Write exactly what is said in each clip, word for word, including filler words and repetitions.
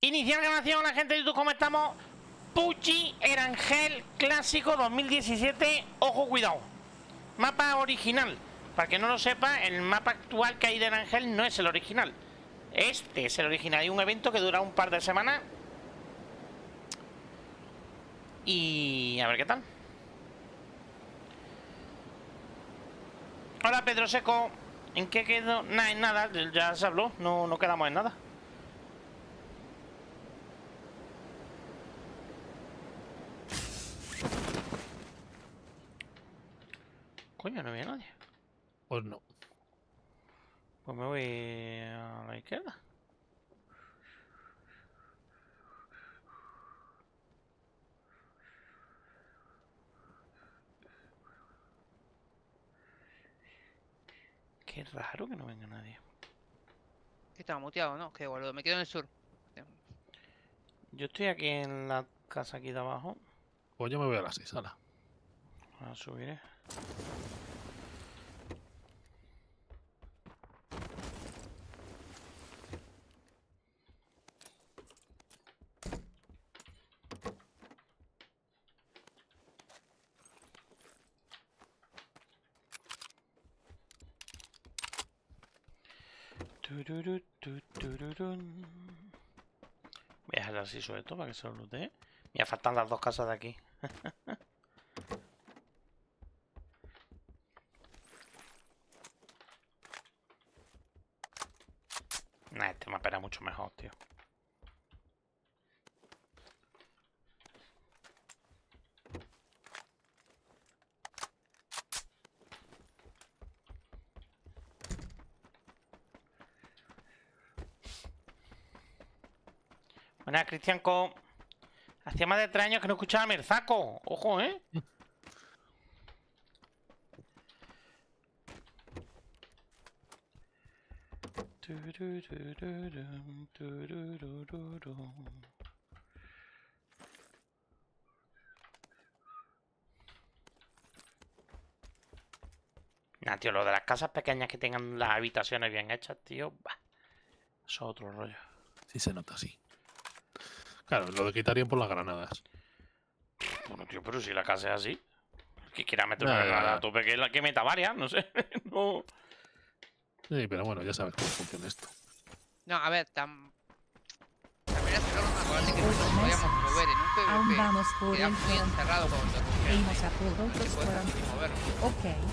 Iniciar grabación, la gente de YouTube, ¿cómo estamos? Pucci Erangel Clásico dos mil diecisiete. Ojo, cuidado. Mapa original. Para que no lo sepa, el mapa actual que hay de Erangel no es el original. Este es el original. Hay un evento que dura un par de semanas. Y a ver qué tal. Hola, Pedro Seco. ¿En qué quedó? Nada, en nada. Ya se habló. No, no quedamos en nada. Coño, no había nadie. Pues no. Pues me voy a la izquierda. Qué raro que no venga nadie. Que estaba muteado, ¿no? Qué boludo, me quedo en el sur. Yo estoy aquí en la casa aquí de abajo. Pues yo me voy a las seis, ala. Ahora subiré. Tururú, tu, tururún. Voy a dejar así suelto para que se lo lutee. Me faltan las dos casas de aquí. Nah, este mapa era mucho mejor, tío. Buenas, Cristianco. Hacía más de tres años que no escuchaba a Merzaco. Ojo, ¿eh? Nah, tío, lo de las casas pequeñas que tengan las habitaciones bien hechas, tío. Bah, eso es otro rollo. Sí se nota, sí. Claro, lo quitarían por las granadas. Bueno, tío, pero si la casa es así. Que quiera meter una Nah, granada nah. a tope, que, la, que meta varias, no sé. No. Sí, pero bueno, ya sabes cómo funciona esto. No, a ver, tan... También es error natural de que no nos podíamos mover en un Aún PvP. vamos por Queda el muy front. encerrado cuando te E cogían. imos a por No outros te puedes fronts. mover. Ok.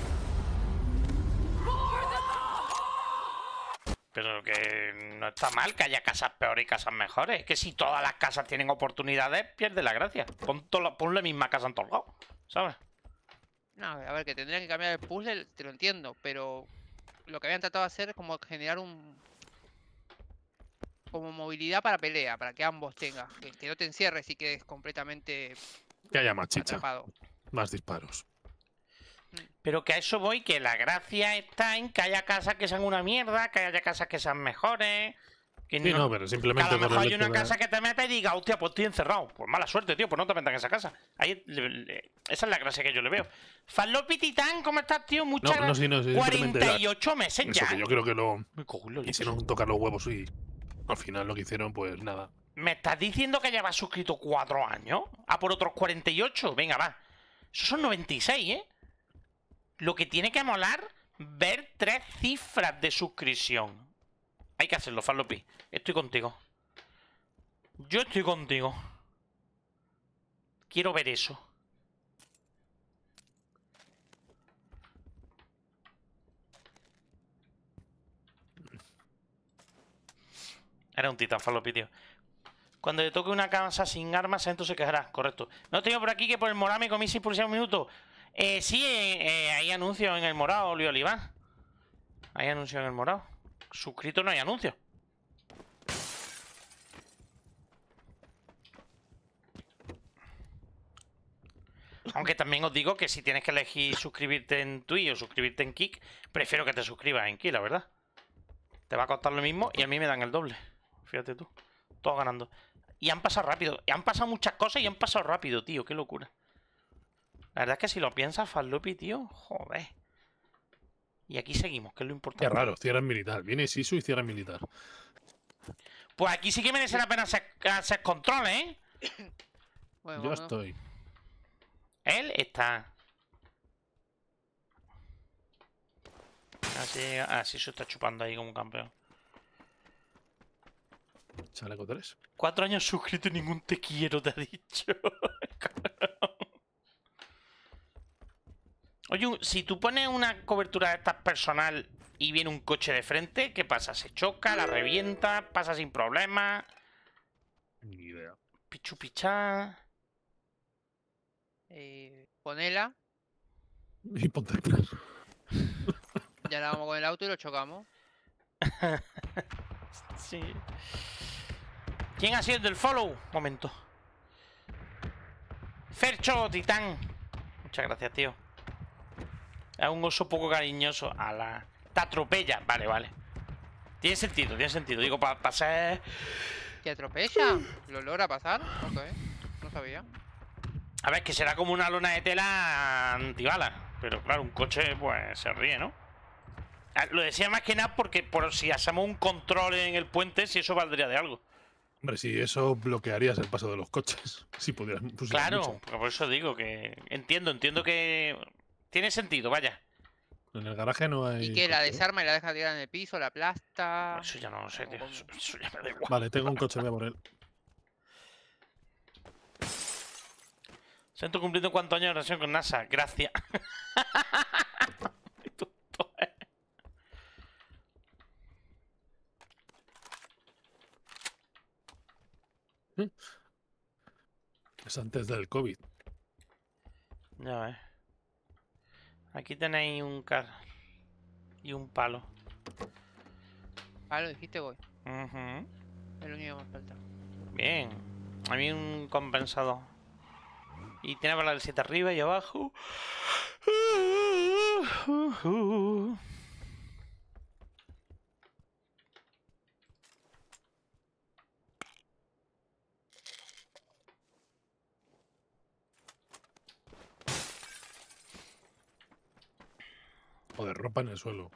Pero que no está mal que haya casas peores y casas mejores. Es que si todas las casas tienen oportunidades, pierde la gracia. Pon, to la, pon la misma casa en todos lados, ¿sabes? No, a ver, que tendrían que cambiar el puzzle, te lo entiendo, pero lo que habían tratado de hacer es como generar un... como movilidad para pelea, para que ambos tengan. Que, que no te encierres y quedes completamente Que haya más chicha, atrapado. más disparos. Pero que a eso voy, que la gracia está en que haya casas que sean una mierda, que haya casas que sean mejores. Que Sí, no, pero simplemente que a lo por mejor el hay hecho una de- casa que te meta y diga, hostia, pues estoy encerrado. Pues mala suerte, tío, pues no te metas en esa casa. Ahí, le- le- esa es la gracia que yo le veo. Fallopi Titán, ¿cómo estás, tío? Muchas No, no, sí, no, sí, gracias. simplemente cuarenta y ocho meses Eso ya. que yo creo que lo Me cojo los quisieron tocar los huevos y al final lo que hicieron, pues nada. ¿Me estás diciendo que llevas suscrito cuatro años? ¿A por otros cuarenta y ocho? Venga, va. Esos son noventa y seis, ¿eh? Lo que tiene que molar, ver tres cifras de suscripción. Hay que hacerlo, Fallopi. Estoy contigo. Yo estoy contigo. Quiero ver eso. Era un titán, Fallopi, tío. Cuando le toque una casa sin armas, entonces se quejará. Correcto. No tengo por aquí que por el morado me comí seis por un minuto. Eh, sí, eh, eh, hay anuncios en el morado, Luis Oliván. Hay anuncios en el morado. Suscrito no hay anuncios. Aunque también os digo que si tienes que elegir suscribirte en Twitch o suscribirte en Kick, prefiero que te suscribas en Kick, la verdad. Te va a costar lo mismo y a mí me dan el doble. Fíjate tú. Todos ganando. Y han pasado rápido. Y han pasado muchas cosas y han pasado rápido, tío. Qué locura. La verdad es que si lo piensas, Fallopi, tío, joder. Y aquí seguimos, que es lo importante. Qué raro, cierre militar. Viene Sisu y cierre militar. Pues aquí sí que merece la pena hacer, hacer control, ¿eh? Bueno, Yo vámonos. estoy. Él está. Así, así se está chupando ahí como un campeón. Chaleco tres. Cuatro años suscrito y ningún te quiero, te ha dicho. Oye, un- si tú pones una cobertura de estas personal y viene un coche de frente, ¿qué pasa? ¿Se choca, la revienta, pasa sin problemas? Ni idea. Pichu pichá. Eh, ponela. Y ponte atrás. Ya la vamos con el auto y lo chocamos. Sí. ¿Quién ha sido el del follow? Momento. Fercho Titán. Muchas gracias, tío. Es un oso poco cariñoso. A la. Te atropella. Vale, vale. Tiene sentido, tiene sentido. Digo, para pasar. ¿Te atropella? ¿Lo logra pasar? Ok. No sabía. A ver, que será como una lona de tela antibalas. Pero claro, un coche, pues se ríe, ¿no? Ah, lo decía más que nada porque por si hacemos un control en el puente, si eso valdría de algo. Hombre, si eso bloquearías el paso de los coches. Si pudieras fusilar Claro, mucho. pero por eso digo que. Entiendo, entiendo que. Tiene sentido, vaya. En el garaje no hay. ¿Y qué? ¿La coche, ¿no? desarma y la deja tirar en el piso? ¿La aplasta? Eso ya no lo sé, tío. ¿Cómo? Eso, eso ya me da igual. Vale, tengo un coche, voy a por él. Siento cumpliendo cuántos años de relación con NASA. Gracias. Qué tonto es. Es antes del COVID. Ya ves. Aquí tenéis un car. Y un palo. Ah, lo dijiste, voy. Ujú. Es lo único que me falta. Bien. A mí un compensador. Y tiene para el siete arriba y abajo. Joder, ropa en el suelo.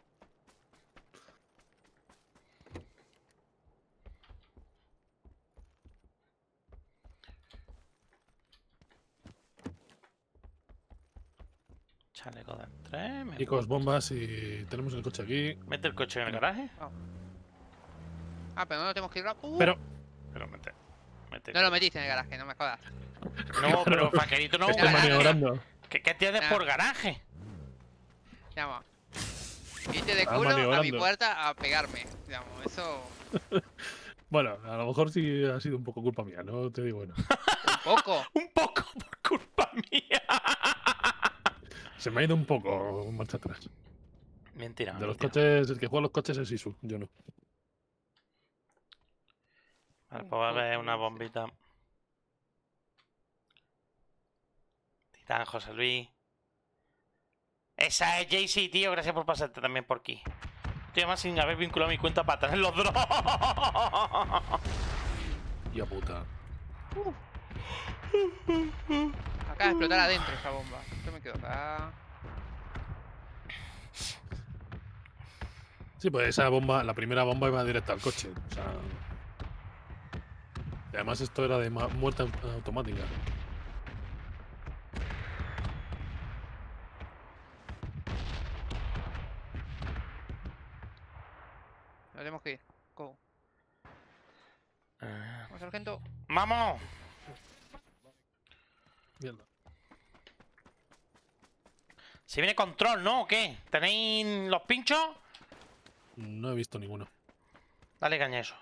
Chaleco de tres. Me... Chicos, bombas y tenemos el coche aquí. Mete el coche en el garaje. Ah, pero no lo tenemos que ir rápido. Pero Pero mete. mete No lo metiste en el garaje, no me jodas. No, pero Faquerito no. estoy garaje. maniobrando. ¿Qué, qué tienes Ah. por garaje? Llama. Irte de Ah, culo a mi maniobrando. puerta a pegarme. Digamos, eso. Bueno, a lo mejor sí ha sido un poco culpa mía, no te digo bueno. Un poco. Un poco por culpa mía. Se me ha ido un poco marcha atrás. Mentira. De los mentira. coches, el que juega a los coches es Isu, yo no. Vale, pues va a ver una bombita. Titán, José Luis. Esa es Jaycee, tío. Gracias por pasarte también por aquí. Estoy más sin haber vinculado mi cuenta para tener los drones. Ya puta. Acaba de explotar adentro esa bomba. Yo me quedo acá. Sí, pues esa bomba, la primera bomba iba directa al coche. O sea. Y además esto era de ma- muerte au- automática. Nos tenemos que ir. Go. Ah. Vamos, sargento. ¡Vamos! Mierda. Se viene control, ¿no? ¿O qué? ¿Tenéis los pinchos? No he visto ninguno. Dale caña a eso.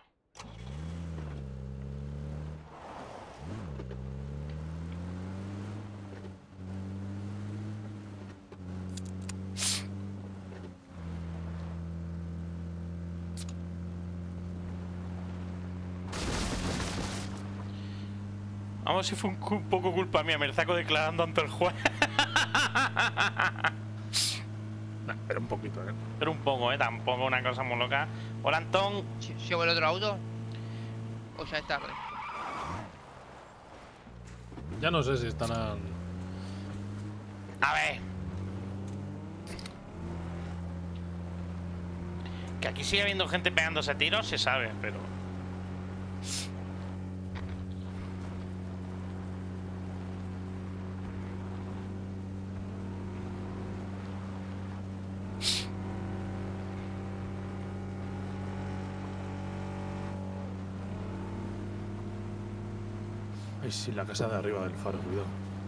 Vamos, si fue un, cu- un poco culpa mía, me saco declarando ante el juez. Nah, pero un poquito, ¿eh? Pero un poco, ¿eh? Tampoco una cosa muy loca. Hola, Antón. ¿Lle- ¿Llevo el otro auto? O ya es tarde. Ya no sé si estarán. A ver. Que aquí sigue habiendo gente pegándose tiros, se sabe, pero... Ay, sí, la casa de arriba del faro, cuidado.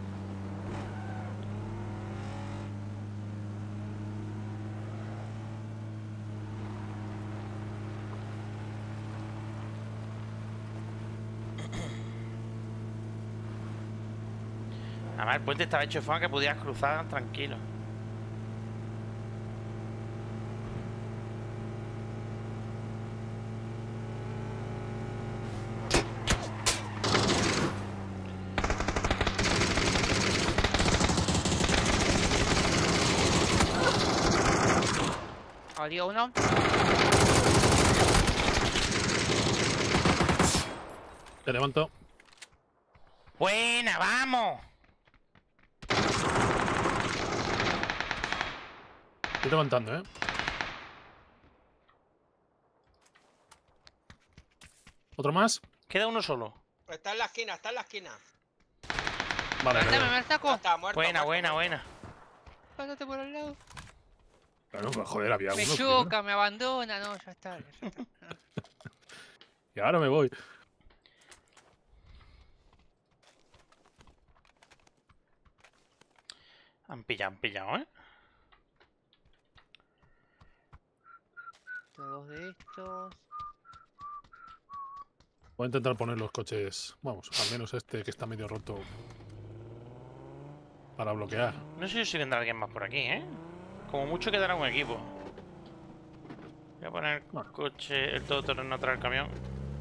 Además, el puente estaba hecho de forma que pudieras cruzar tranquilo. Había uno. Te levanto. ¡Buena, vamos! Estoy levantando, ¿eh? ¿Otro más? Queda uno solo. Está en la esquina, está en la esquina. Vale, Dame, vale. me Ya saco. está, muerto. Buena, muerto, buena, muerto. buena. Pásate por el lado. Claro, pues joder, había Me uno. choca, me abandona. No, ya está. Ya está. Y ahora me voy. Han pillado, han pillado, ¿eh? Dos de estos. Voy a intentar poner los coches. Vamos, al menos este que está medio roto. Para bloquear. No sé si vendrá alguien más por aquí, ¿eh? Como mucho quedará un equipo. Voy a poner el Bueno. coche, el todoterreno atrás del camión.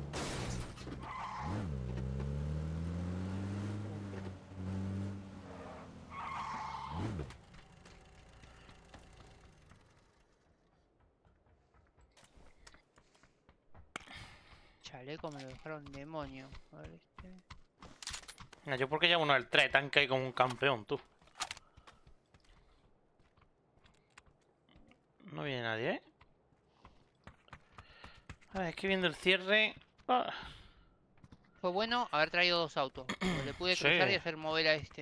Chaleco me lo dejaron demonio. A ver este. Mira, yo porque llevo uno del tres, tanque ahí como un campeón, tú. No viene nadie, ¿eh? A ver, es que viendo el cierre... Ah, Fue bueno haber traído dos autos. porque le pude Sí. cruzar y hacer mover a este.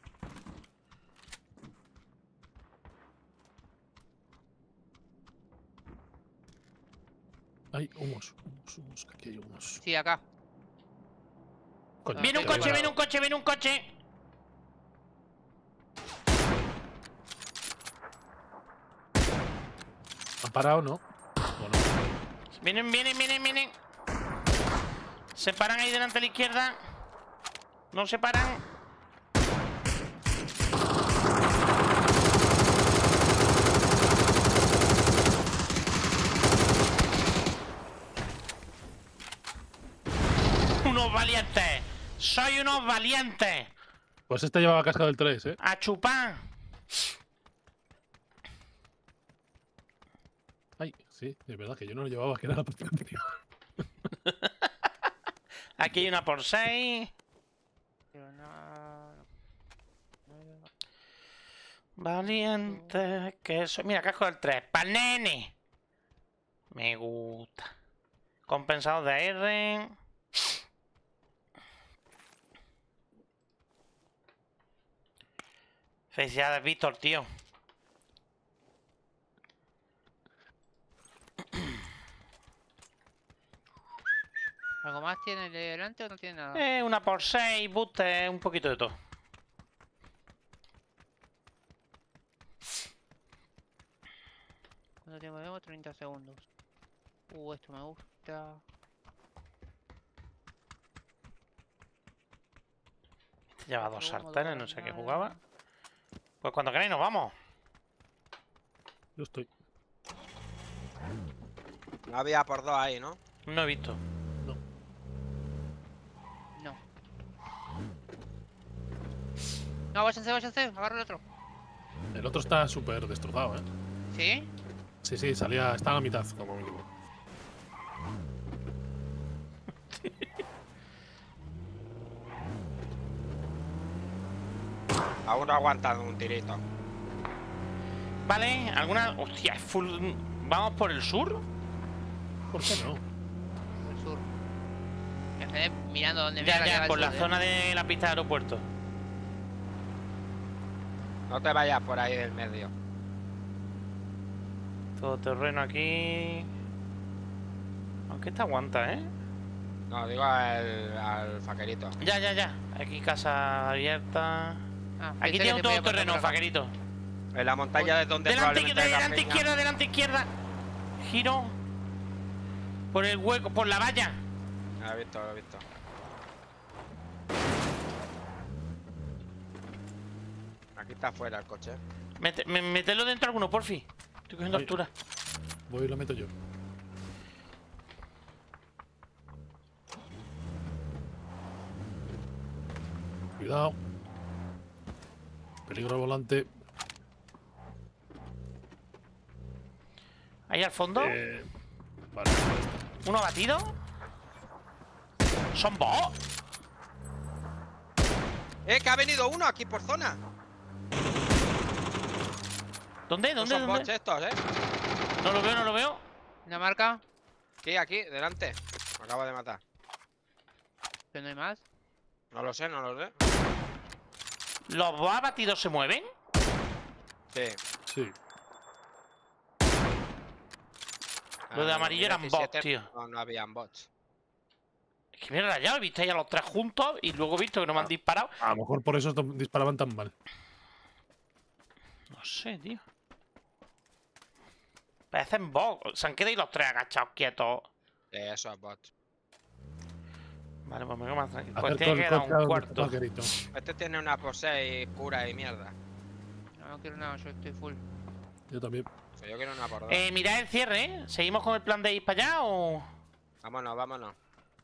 Hay humos, humos, humos. Que aquí hay humos. Sí, acá. Coño, ¡Viene un te he coche, parado. viene un coche, viene un coche! ¿Han parado no? ¿O no? Vienen, vienen, vienen, vienen. Se paran ahí delante a la izquierda. No se paran. Unos valientes. Soy unos valientes. Pues este llevaba casca del tres, ¿eh? A chupar. Ay, sí, es verdad que yo no lo llevaba, que era la partida anterior. Aquí hay una por seis. Pero no. no- Valiente, que eso. Mira, casco del tres. ¡Pa'l nene! Me gusta. Compensado de R. Felicidades, Víctor, tío. ¿Algo más tiene el de delante o no tiene nada? Eh, una por seis, booster, un poquito de todo. ¿Cuánto tiempo tengo? treinta segundos. Uh, esto me gusta. Lleva dos Cuatro humo, sartenes, no dos sé qué granadas. jugaba. Pues cuando queráis nos vamos. Yo estoy. No había por dos ahí, ¿no? No he visto. No. No, váyanse, váyanse. Agarro el otro. El otro está súper destrozado, ¿eh? ¿Sí? Sí, sí, salía, está a la mitad, como mínimo. Aún no aguantan un tirito. Vale, alguna. Hostia, es full. ¿Vamos por el sur? ¿Por qué no? Por el sur. Me quedé mirando dónde Ya, mierda ya, queda el por la sur, ¿eh? zona de la pista de aeropuerto. No te vayas por ahí del medio. Todo terreno aquí. Aunque esta aguanta, ¿eh? No, digo al, al faquerito. Ya, ya, ya. Aquí casa abierta. Ah, Aquí pensé que tiene un se todo podía pasar terreno, por acá. faquerito. En la montaña es donde Delante, probablemente haya delante, peña. izquierda, delante, izquierda. Giro. Por el hueco, por la valla. Lo he visto, lo he visto. Aquí está afuera el coche. Mete, me- metelo dentro alguno, porfi. Estoy cogiendo Ahí. altura. Voy y lo meto yo. Cuidado. Peligro al volante. Ahí al fondo. Eh, vale, ahí está. Uno batido. Son bots. ¡Eh, que ha venido uno aquí por zona! ¿Dónde? No ¿Dónde? son bots ¿Dónde? estos, ¿eh? No lo veo, no lo veo. ¿Una marca? Aquí, aquí, delante. Me acabo de matar. ¿Que no hay más? No lo sé, no lo sé. ¿Los bots abatidos se mueven? Sí. Sí. Lo de Ah, amarillo eran bots, diecisiete, tío. No, no habían bots. Es que me he rayado, he visto ahí a los tres juntos y luego he visto que no me han Ah. disparado. A lo mejor por eso to- disparaban tan mal. No sé, tío. Parecen bots. Se han quedado ahí los tres agachados quietos. Eh, eso es bots. Vale, pues me quedo más tranquilo. Pues Acerco tiene que el quedar coche a un donde está cuarto. Paquerito. Este tiene una pose y cura y mierda. No, no quiero nada, yo estoy full. Yo también. Pues yo quiero una por dos. Eh, mirad el cierre, ¿eh? ¿Seguimos con el plan de ir para allá o...? Vámonos, vámonos.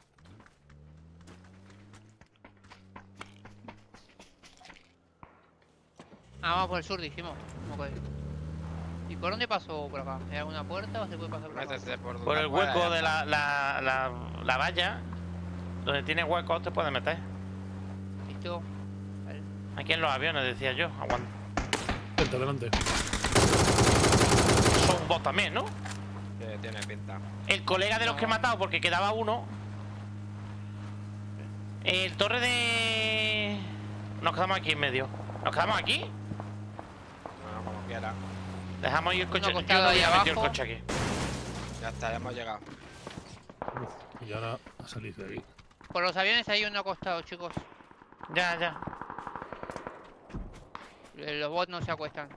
Ah, vamos por el sur, dijimos. Ok. ¿Y por dónde pasó por acá? ¿Hay alguna puerta o se puede pasar por acá? Métete por donde Por el pueda, hueco ya de está. la, la, la, la valla. Donde tiene huecos te puedes meter. ¿Listo? Vale. Aquí en los aviones, decía yo. Aguanta. Vente, adelante. Son un bot también, ¿no? Que tiene pinta. El colega de los No. que he matado, porque quedaba uno. El torre de... Nos quedamos aquí en medio. ¿Nos quedamos aquí? Bueno, como quiera. Dejamos ahí el coche. Yo acostado no ahí había metido el abajo. coche aquí. Ya está, ya hemos llegado. Uf, y ahora a salir de ahí. Por los aviones hay uno acostado, chicos. Ya, ya. Eh, Los bots no se acuestan.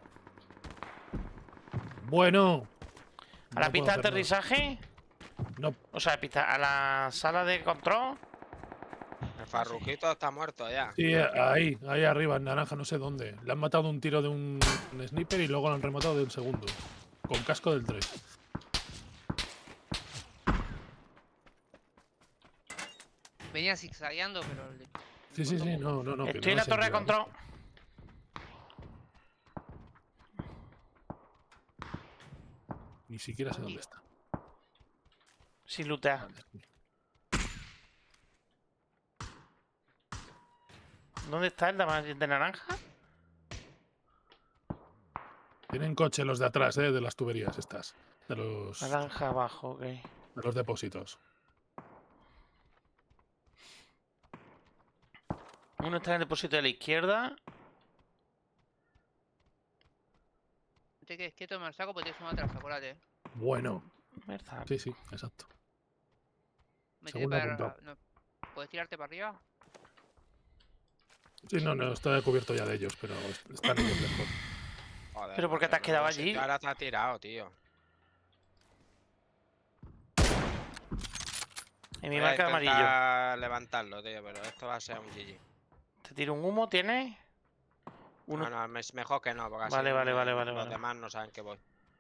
Bueno. A la No puedo pista de hacer nada. aterrizaje. No, O sea, pista, a la sala de control. El farrujito está muerto ya. sí, ahí, ahí arriba, en naranja, no sé dónde. Le han matado un tiro de un, un sniper y luego lo han rematado de un segundo. Con casco del tres. Venía zigzagueando, pero... le- Sí, sí, sí, no, no, no. que Estoy no en la les torre de ayuda, ¿eh? control. Ni siquiera sé dónde está. Sin lootear. Vale. ¿Dónde está el de, de naranja? Tienen coche los de atrás, ¿eh? De las tuberías estas. De los, de Naranja abajo, ok. los depósitos. Uno está en el depósito de la izquierda. No te quedes quieto, me lo saco porque tienes uno atrás, acuérdate. Bueno. ¿Verdad? Sí, sí, exacto. Métete Segundo para... apuntado. no. ¿Puedes tirarte para arriba? Sí, no, no, está cubierto ya de ellos, pero están ellos lejos. Joder, ¿Pero por qué te has macho, quedado no sé allí? qué ahora te ha tirado, tío. En mi Voy a marca de amarillo. intentar levantarlo, tío, pero esto va a ser un G G. Te tiro un humo, ¿tienes? Uno. No, no, es mejor que no, porque así Vale, vale, no- vale, vale, los vale. demás no saben que voy.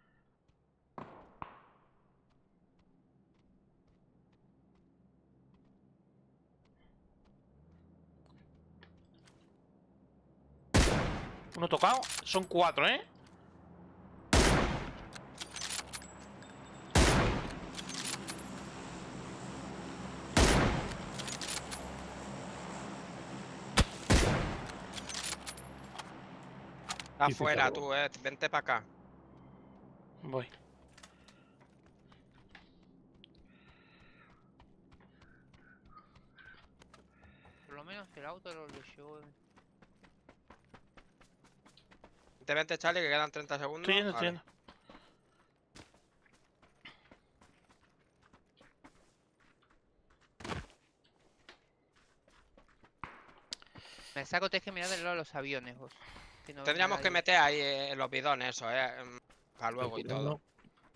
Uno tocado. Son cuatro, ¿eh? Está Dice afuera algo. tú, eh. Vente para acá. Voy. Por lo menos el auto lo, lo llevó... Vente, vente, Charlie, que quedan treinta segundos. Estoy yendo, estoy Vale. yendo. Me saco, tenés que mirar del lado de los aviones, vos. Que no ves Tendríamos a que nadie. meter ahí eh, los bidones, eso, eh. Para luego y todo. No,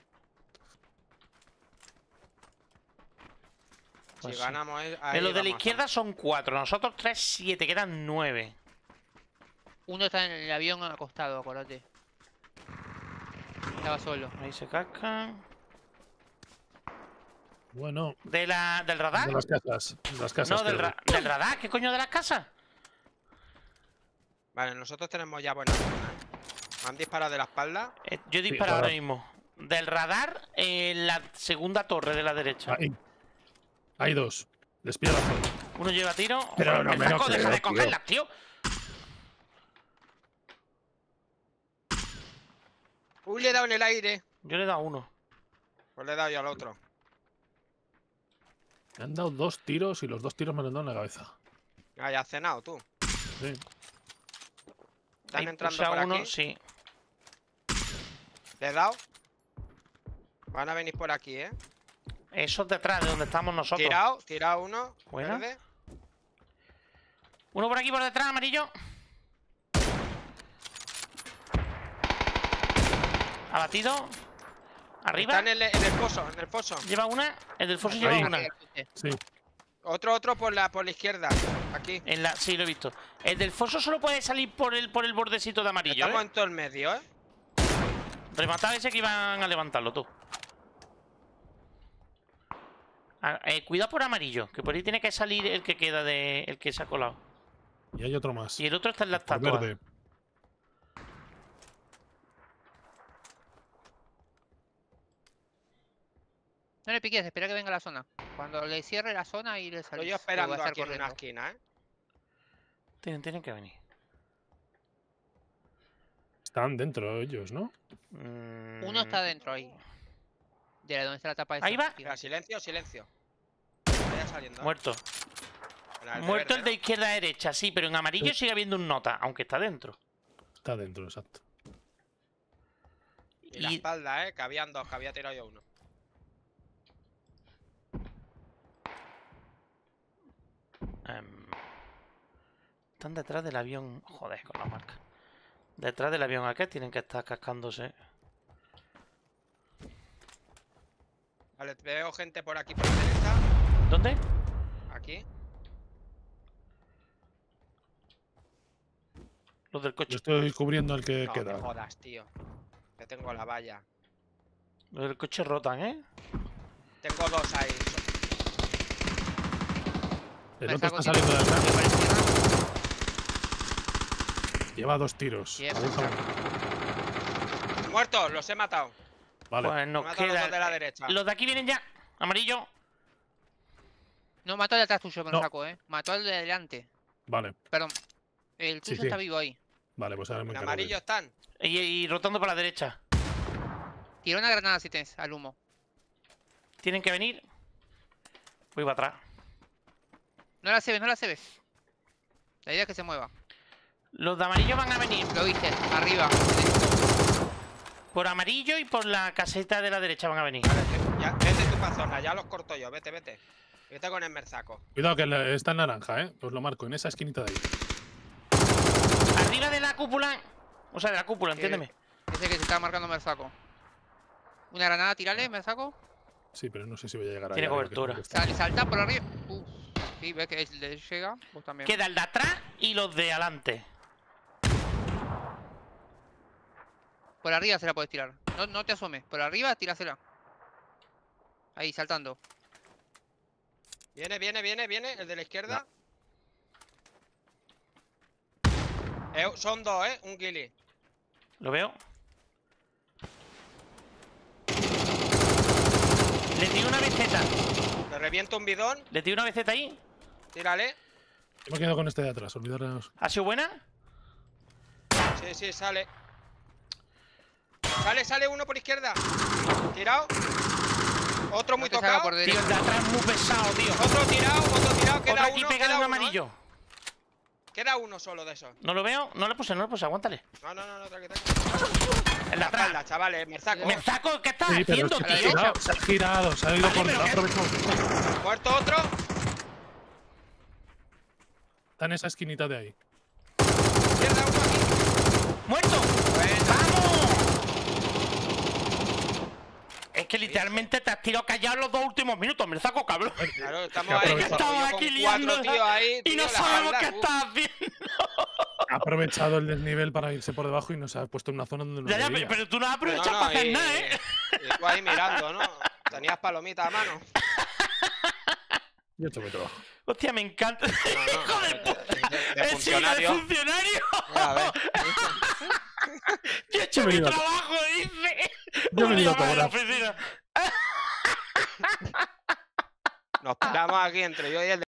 Pues Si sí. ganamos eh, ahí De los de la vamos a- izquierda son cuatro, nosotros tres, siete, quedan nueve. Uno está en el avión acostado, acordate. Estaba solo. Ahí se cascan. bueno, ¿De la, ¿Del radar? de las casas. De las casas. No, del, creo. ra- del radar. ¿Qué coño de las casas? Vale, nosotros tenemos ya buena zona, ¿eh? Me han disparado de la espalda. Eh, yo he disparado claro. ahora mismo. Del radar, en la segunda torre de la derecha. Ahí. Hay dos. Despida la zona. Uno lleva tiro. Pero Joder, no el me lo saco, deja creo, de tío. cogerlas, tío. Uy, le he dado en el aire. Yo le he dado uno. Pues le he dado yo al otro. Me han dado dos tiros y los dos tiros me han dado en la cabeza. Ah, ya has cenado tú. Sí. Están Ahí entrando puse a por uno, aquí. sí. Le he dado. Van a venir por aquí, ¿eh? Eso es detrás de donde estamos nosotros. Tirado, tirado uno. Buena. Verde. Uno por aquí por detrás, amarillo. Abatido. Arriba. Está en el, en el foso, en el foso. Lleva una. El del foso Ahí. lleva Ahí. una. Sí. Otro, otro por la, por la izquierda. Aquí. En la, sí, lo he visto. El del foso solo puede salir por el, por el bordecito de amarillo, Estamos ¿eh? en todo el medio, ¿eh? Remataba ese que iban a levantarlo, tú. Ah, eh, cuidado por amarillo, que por ahí tiene que salir el que queda de... el que se ha colado. Y hay otro más. Y el otro está en la Por estatua. verde. No le piques, espera que venga la zona. Cuando le cierre la zona y le salís. Estoy yo o esperando va a estar aquí en una corriendo. esquina, ¿eh? Tienen, tienen que venir. Están dentro ellos, ¿no? Mm, Uno está dentro ahí. De la donde está la tapa esa. Ahí va. Tira. Mira, silencio, silencio. Vaya saliendo. ¿eh? Muerto. Mira, de Muerto verde, el de ¿no? izquierda a derecha, sí, pero en amarillo Sí. sigue habiendo un nota, aunque está dentro. Está dentro, exacto. Y la Y- espalda, ¿eh? Que habían dos, que había tirado yo uno. Em, están detrás del avión. Joder, con la marca. Detrás del avión aquel tienen que estar cascándose. Vale, veo gente por aquí por la derecha. ¿Dónde? Aquí. Los del Yo coche. estoy cubriendo el que No queda. me jodas, tío. Que tengo la valla. Los del coche rotan, ¿eh? Tengo dos ahí. El Me otro saco está tiro. saliendo de atrás. Por la izquierda. Lleva dos tiros. Bien. Aguanta. Muertos, los he matado. Vale. Pues He nos matado a los queda. dos de la derecha. Los de aquí vienen ya. Amarillo. No, mató al de atrás tuyo, me lo No. saco, eh. Mató al de delante. Vale. Perdón. El Sí, tuyo sí. está vivo ahí. Vale, pues ahora me En encargo de amarillo él. están. Y, y rotando para la derecha. Tira una granada si tienes, al humo. Tienen que venir. Voy para atrás. No la se ve, no la se ve. La idea es que se mueva. Los de amarillo van a venir. Lo viste, arriba. Por amarillo y por la caseta de la derecha van a venir. Vale, te- ya, vete tú para zona, ya los corto yo. Vete, vete. Vete con el merzaco. Cuidado que le- está en naranja, ¿eh? Os lo marco, en esa esquinita de ahí. Arriba de la cúpula. O sea, de la cúpula, entiéndeme. Ese que se está marcando me saco. Una granada, tirale, me saco. Sí, pero no sé si voy a llegar a Tiene cobertura. Sale, salta por arriba. Uf. Sí, ves que él le llega. Vos también. Queda el de atrás y los de adelante. Por arriba se la puedes tirar. No, no te asomes. Por arriba, tírasela. Ahí, saltando. Viene, viene, viene, viene. El de la izquierda. Eh, son dos, ¿eh? Un guili. Lo veo. Le tiro una beceta. Le reviento un bidón. Le tiro una beceta ahí. Tírale. Yo me quedo con este de atrás, olvidaros. ¿Ha sido buena? Sí, sí, sale. Sale, sale uno por izquierda. Tirado. Otro muy No te salga tocado. por Tío, derecha. el de atrás es muy pesado, tío. Otro tirado, otro tirado. Queda Otro aquí uno, pegado queda en uno, amarillo. ¿eh? Queda uno solo de esos. No lo veo. No le puse, no le puse. Aguántale. No, no, no, no, tranqui, tranqui. El de La atrás. espalda, chavales, merzaco. Me saco. ¿Qué estás Sí, pero haciendo, es que se ha tío? girado, se ha girado, se ha ido Vale, por pero ha que- aprovechado. Muerto otro. Está en esa esquinita de ahí. ¡Muerto! Bueno, ¡Vamos! Es que literalmente te has tirado callado los dos últimos minutos. Me saco cabrón. claro, estamos Que ahí. aprovecha- yo Estaba con aquí cuatro liándola tíos ahí, Y tío, no la sabemos espalda, qué uf. estás haciendo. Ha aprovechado el desnivel para irse por debajo y nos ha puesto en una zona donde no Ya, ya, debía. pero tú no has No, aprovechado no, para hacer y- nada, ¿eh? Y tú ahí mirando, ¿no? Tenías palomitas a mano. Yo he hecho mi trabajo. Hostia, me encanta. No, no, ¡Hijo de de- puta! de- de- de ¡El siglo de funcionario. funcionario! Ya ves. Yo he hecho Yo he mi venido a- trabajo, dice. Yo he Un venido a día más en la cobrar. oficina. Nos pegamos aquí entre yo y el